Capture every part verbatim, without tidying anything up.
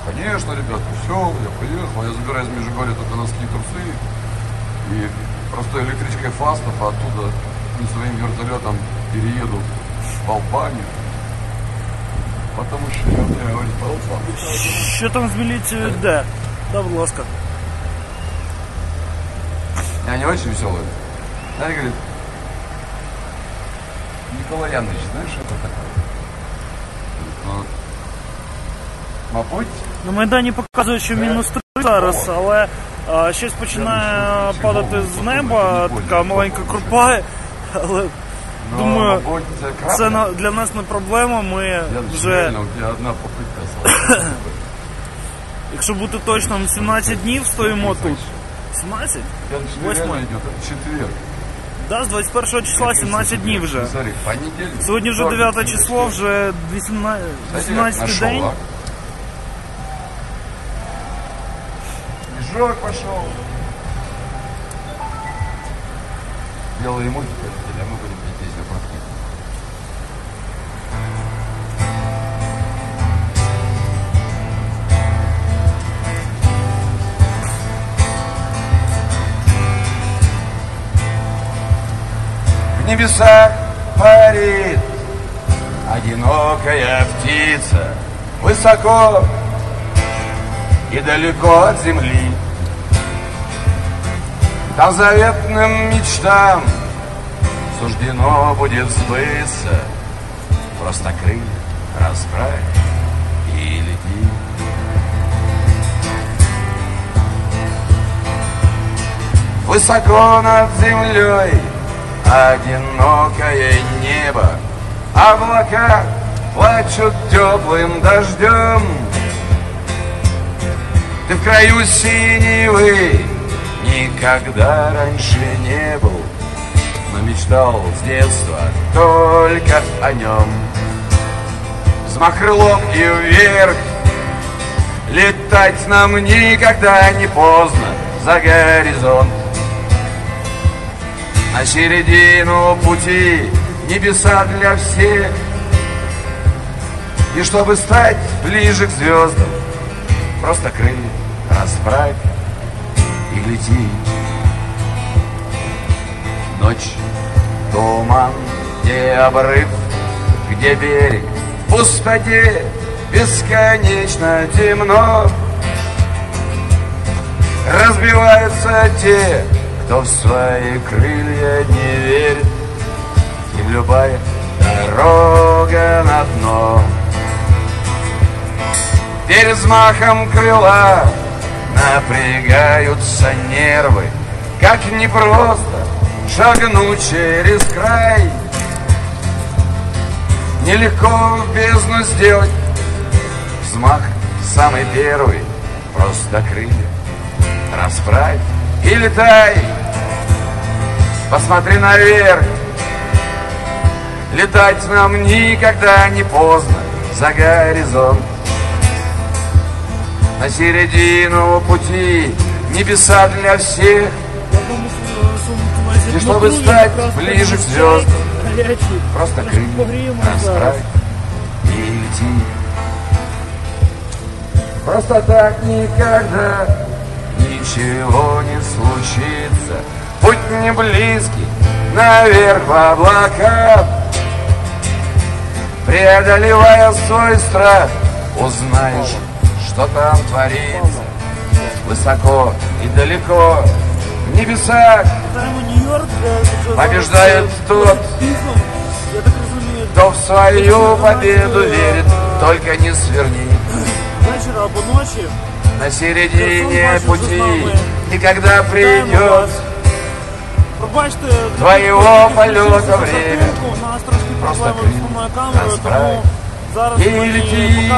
Конечно, ребята, все, я поехал, я забираю из Межигорья только носки и трусы. И просто электричкой Фастов, а оттуда своим вертолетом перееду в Албанию. Потому що я не говорю по Албанії. Що там з міліцією йде? Да, будь ласка. Я не очень веселый. Она говорит, Николай Яныч, знаешь, что это такое? Ну, мабуть. На Майдані показують, що мінус три зараз, але а, щось починає падати з неба, така маленька крупа, але Но, думаю, мабуть, це, це на, для нас не проблема, ми Я вже, реально, у тебя одна попытка. якщо бути точним, сімнадцять днів стоїмо тут. сімнадцять? Восьмой идет, четверг. Да, з двадцять першого числа сімнадцять днів вже. Смотри, понедельник. Сьогодні вже дев'яте число, вже вісімнадцятий день. Снежок пошел. Белые мультики, а мы будем петь песню про книгу. В небесах парит одинокая птица, высоко и далеко от земли. Там заветным мечтам суждено будет сбыться. Просто крылья расправь и лети. Высоко над землей одинокое небо, облака плачут теплым дождем. Ты в краю синевы никогда раньше не был, но мечтал с детства только о нем. Взмах крылом и вверх, летать нам никогда не поздно за горизонт. На середину пути небеса для всех. И чтобы стать ближе к звездам, просто крылья расправь и лети. Ночь, туман, где обрыв, где берег, в пустоте бесконечно темно. Разбиваются те, кто в свои крылья не верит, им любая дорога на дно. Перед взмахом крыла напрягаются нервы, как непросто шагнуть через край. Нелегко в бездну сделать взмах самый первый, просто крылья расправь и летай. Посмотри наверх, летать нам никогда не поздно за горизонт. На середину пути небеса для всех. И чтобы стать ближе к звездам, просто крылья расправь и лети. Просто так никогда ничего не случится. Путь не близкий, наверх в облака. Преодолевая свой страх, узнаешь, что там творится. Высоко и далеко в небесах побеждает тот, кто в свою победу верит. Только не сверни на середине пути, и когда придет твоего полета время, просто крылья расправь и лети.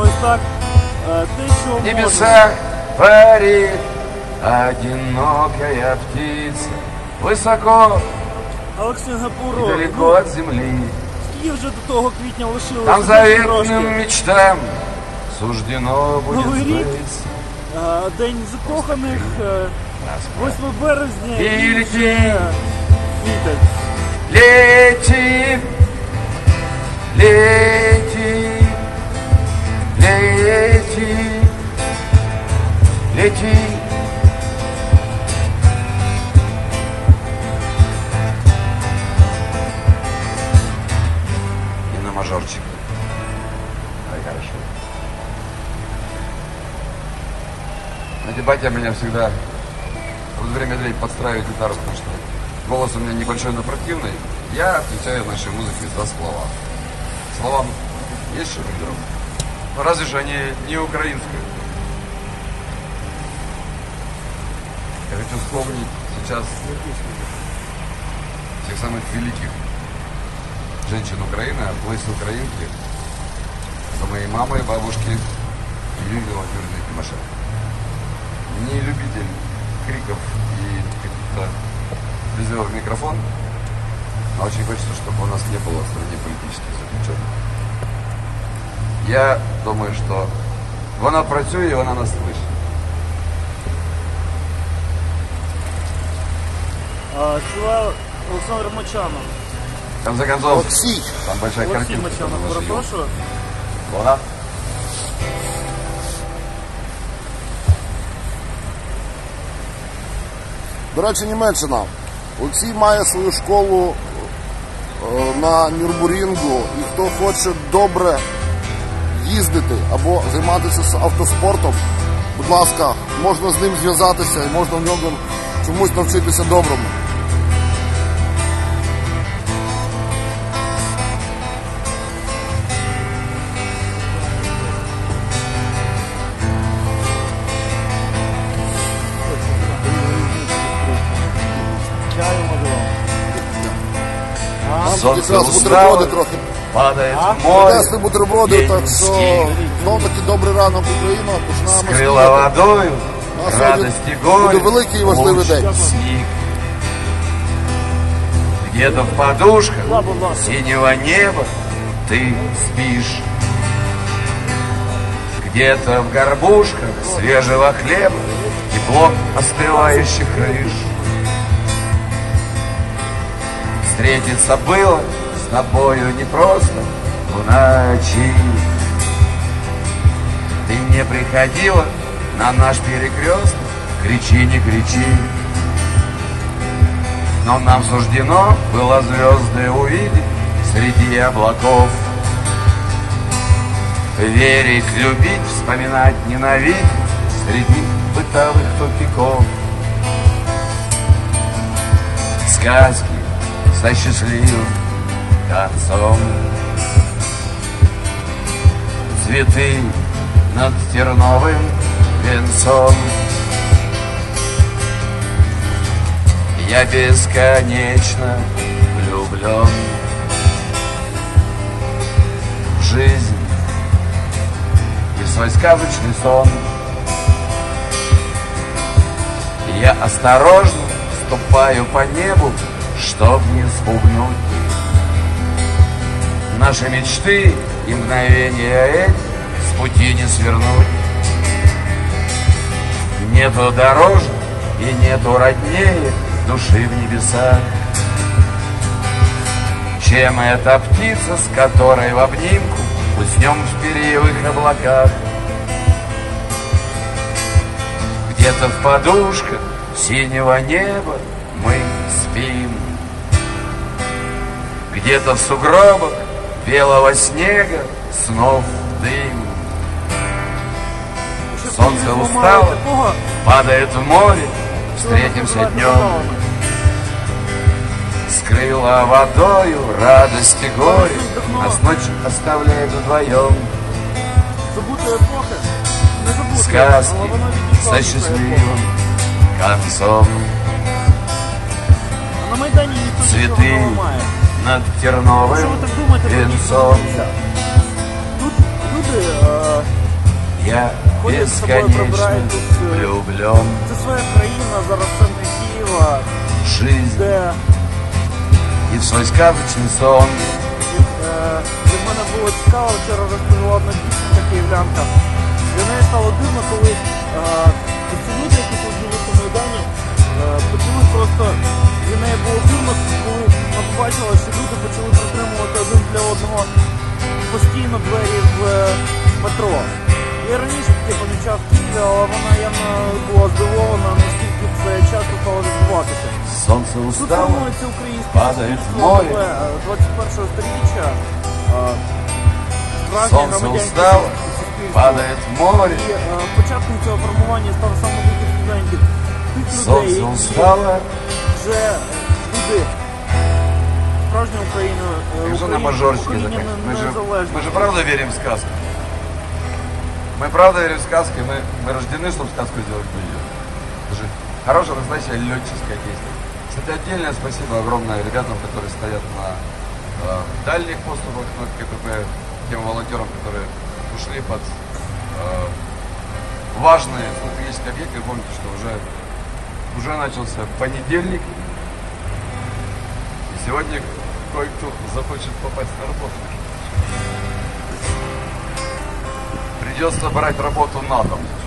В небесах парит одинокая птица, высоко и далеко от земли. Там заветным мечтам суждено будет сбыться. День закоханих, восьмого березня. И лети, лети, лети, лети. лети. И на мажорчик. Ой, хорошо. На дебате меня всегда вот время дрей подстраивать гитару, потому что голос у меня небольшой, но противный. Я отвечаю в нашей музыке за слова. Словам есть что делать? Ну разве же они не украинские? Я хочу вспомнить сейчас тех самых великих женщин Украины, от Леси Украинки, за моей мамой, бабушки Юлии Владимировны Тимошенко. Не любитель криков и каких-то призывов в микрофон, но очень хочется, чтобы у нас не было в стране политических заключенных. Я думаю, что вона працює, вона нас слышит. А, співає Олександр Мочанов. В конце концов, Олексій. там большая Олексій картинка. Мочанов, перепрошую. Вона. До речі, Німеччина. Олексій має свою школу е, на Нюрбурінгу, і хто хоче добре їздити або займатися автоспортом, будь ласка, можна з ним зв'язатися і можна в нього чомусь навчитися доброму. Солнце Якраз устало, бутерброди трохи. падает в море, Принесли бутерброди, так що Ленинский знов таки добрий ранок, Україна. Починаємо скрыла снідати. водою, А сьогодні радости горе, буде великий і важливий луч, день. снег. Где-то в подушках синего неба ты спишь. Где-то в горбушках свежего хлеба тепло остывающих крыш. Встретиться было с тобою непросто в ночи. Ты не приходила на наш перекресток, кричи, не кричи. Но нам суждено было звезды увидеть среди облаков. Верить, любить, вспоминать, ненавидеть среди бытовых тупиков. Сказки со счастливым концом. Цветы над терновым венцом. Я бесконечно влюблен в жизнь и в свой сказочный сон. Я осторожно ступаю по небу, чтоб не спугнуть наши мечты и мгновения эти с пути не свернуть. Нету дороже и нету роднее души в небесах, чем эта птица, с которой в обнимку уснем в перьевых облаках. Где-то в подушках синего неба мы спим, где-то в сугробах белого снега снов дым. Солнце устало, падает в море, встретимся днем. Скрыла водою радость и горе, нас ночь оставляет вдвоем. Сказки со счастливым концом. Цветы над терновым венцом. Я бесконечно влюблен. Це своя країна, зараз центр Києва, в жизнь де и в свой сказочный сон. е, для мене було цікаво, вчора розповіла одна дівчинка київлянка. Для неї стало дивно, коли е, ці люди, які тут живуть у Майдані, е, почали просто, для неї було дивно, коли вона побачила, що люди почали притримувати один для одного постійно двері в е, метро. Я раніше таке помічав в Києві, інформацію, але вона явно була здивована, наскільки це часто стало відбуватися. Солнце Тут устало, формується українське падає в суспільство море. нове, е, двадцять першого сторіччя. е, Справжнє Солнце громадянське устало, суспільство. падает в море. І е, початком цього формування став саме вихід студентів. Тих людей, Солнце які устало. вже люди справжня Україна, е, Как же на Україна- мажорчике Україна заканчивать? Мы же, незалежна. мы же правда верим в сказку. Мы правда верим в сказки, мы, мы рождены, чтобы сказку сделать ее. Это же хорошая, настоящая летческая песня. Кстати, отдельное спасибо огромное ребятам, которые стоят на э, дальних поступах на КПП, тем волонтерам, которые ушли под э, важные стратегические объекты. Помните, что уже, уже начался понедельник, и сегодня кое-кто захочет попасть на работу. Придется брать работу на дом.